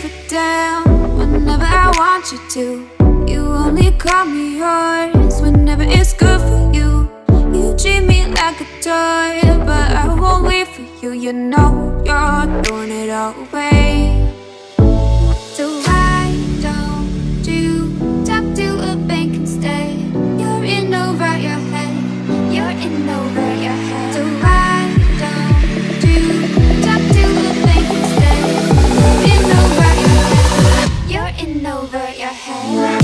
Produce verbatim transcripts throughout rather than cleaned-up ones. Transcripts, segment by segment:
it down whenever I want you to. You only call me yours whenever it's good for you. You treat me like a toy, but I won't wait for you. You know you're throwing it all away. So why don't you talk to a bank instead? You're in over your head. You're in over your head. So why don't you talk to a bank instead? You're in over your head. You're in over your head.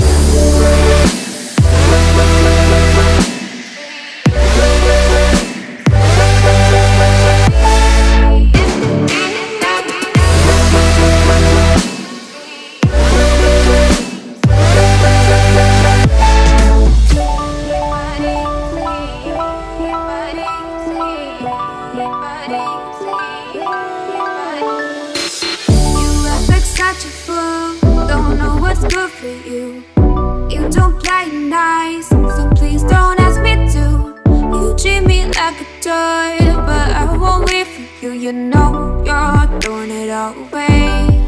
Such a fool, don't know what's good for you. You don't play nice, so please don't ask me to. You treat me like a toy, but I won't wait for you. You know you're throwing it all away.